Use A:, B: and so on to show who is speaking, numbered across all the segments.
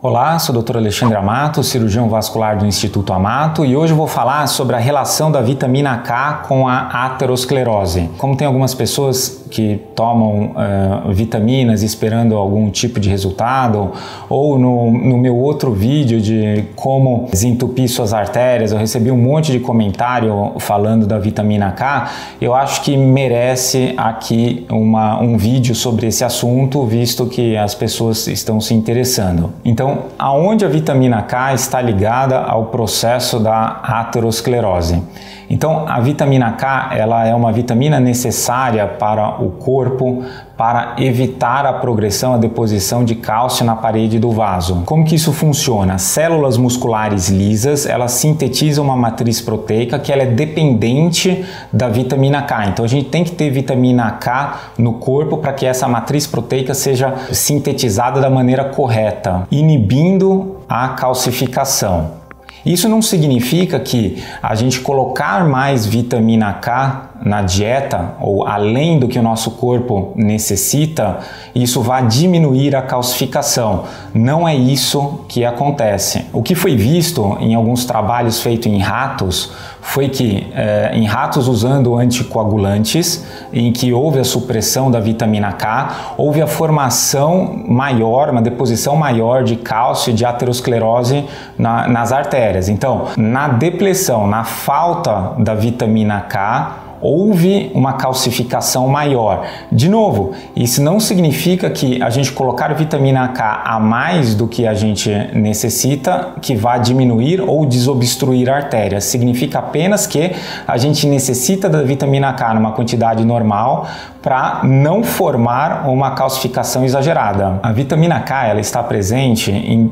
A: Olá, sou o Dr. Alexandre Amato, cirurgião vascular do Instituto Amato, e hoje eu vou falar sobre a relação da vitamina K com a aterosclerose. Como tem algumas pessoas que tomam vitaminas esperando algum tipo de resultado, ou no meu outro vídeo de como desentupir suas artérias, eu recebi um monte de comentário falando da vitamina K, eu acho que merece aqui um vídeo sobre esse assunto, visto que as pessoas estão se interessando. Então, aonde a vitamina K está ligada ao processo da aterosclerose? Então, a vitamina K, ela é uma vitamina necessária para o corpo para evitar a progressão, a deposição de cálcio na parede do vaso. Como que isso funciona? Células musculares lisas, elas sintetizam uma matriz proteica que ela é dependente da vitamina K. Então, a gente tem que ter vitamina K no corpo para que essa matriz proteica seja sintetizada da maneira correta, inibindo a calcificação. Isso não significa que a gente colocar mais vitamina K na dieta, ou além do que o nosso corpo necessita, isso vai diminuir a calcificação. Não é isso que acontece. O que foi visto em alguns trabalhos feitos em ratos foi que em ratos usando anticoagulantes, em que houve a supressão da vitamina K, houve a formação maior, uma deposição maior de cálcio e de aterosclerose nas artérias. Então, na depressão, na falta da vitamina K, houve uma calcificação maior. De novo, isso não significa que a gente colocar vitamina K a mais do que a gente necessita que vai diminuir ou desobstruir a artéria. Significa apenas que a gente necessita da vitamina K numa quantidade normal para não formar uma calcificação exagerada. A vitamina K, ela está presente em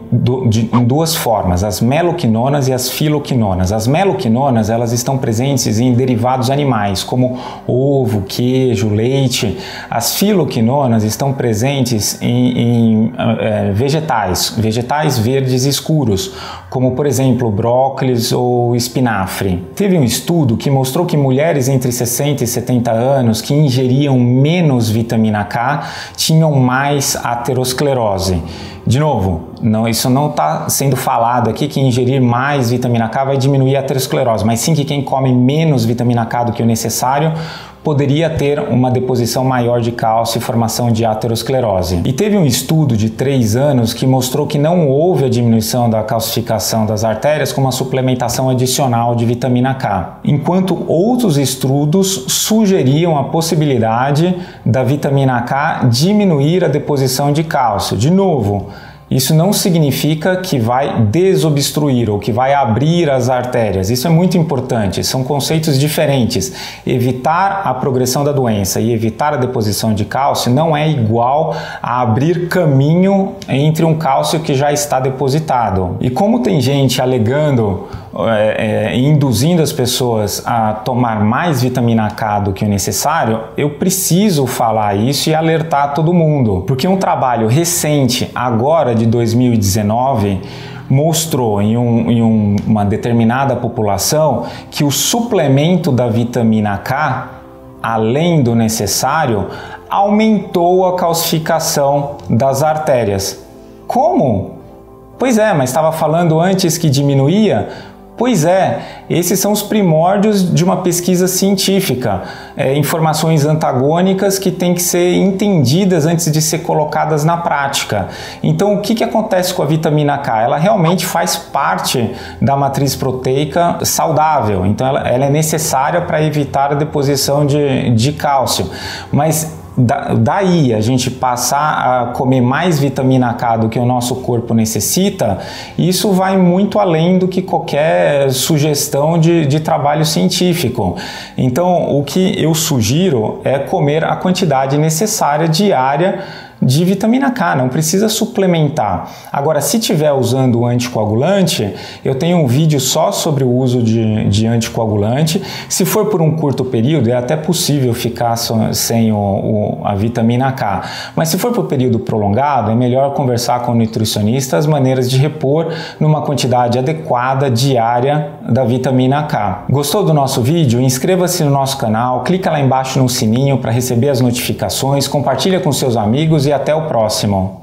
A: duas formas, as meloquinonas e as filoquinonas. As meloquinonas, elas estão presentes em derivados animais, como ovo, queijo, leite. As filoquinonas estão presentes em vegetais verdes escuros, como por exemplo brócolis ou espinafre. Teve um estudo que mostrou que mulheres entre 60 e 70 anos que ingeriam menos vitamina K tinham mais aterosclerose. De novo, isso não está sendo falado aqui que ingerir mais vitamina K vai diminuir a aterosclerose, mas sim que quem come menos vitamina K do que o necessário poderia ter uma deposição maior de cálcio e formação de aterosclerose. E teve um estudo de 3 anos que mostrou que não houve a diminuição da calcificação das artérias com uma suplementação adicional de vitamina K, enquanto outros estudos sugeriam a possibilidade da vitamina K diminuir a deposição de cálcio. De novo, isso não significa que vai desobstruir ou que vai abrir as artérias. Isso é muito importante, são conceitos diferentes. Evitar a progressão da doença e evitar a deposição de cálcio não é igual a abrir caminho entre um cálcio que já está depositado. E como tem gente alegando, induzindo as pessoas a tomar mais vitamina K do que o necessário, eu preciso falar isso e alertar todo mundo. Porque um trabalho recente, agora de 2019, mostrou em uma determinada população que o suplemento da vitamina K, além do necessário, aumentou a calcificação das artérias. Como? Pois é, mas estava falando antes que diminuía? Pois é, esses são os primórdios de uma pesquisa científica, informações antagônicas que têm que ser entendidas antes de ser colocadas na prática. Então, o que acontece com a vitamina K? Ela realmente faz parte da matriz proteica saudável, então ela é necessária para evitar a deposição de cálcio, mas daí a gente passar a comer mais vitamina K do que o nosso corpo necessita, isso vai muito além do que qualquer sugestão de trabalho científico. Então, o que eu sugiro é comer a quantidade necessária diária de vitamina K, não precisa suplementar. Agora, se estiver usando o anticoagulante, eu tenho um vídeo só sobre o uso de anticoagulante. Se for por um curto período, é até possível ficar sem a vitamina K. Mas se for por um período prolongado, é melhor conversar com o nutricionista as maneiras de repor numa quantidade adequada diária da vitamina K. Gostou do nosso vídeo? Inscreva-se no nosso canal, clica lá embaixo no sininho para receber as notificações, compartilha com seus amigos e até o próximo.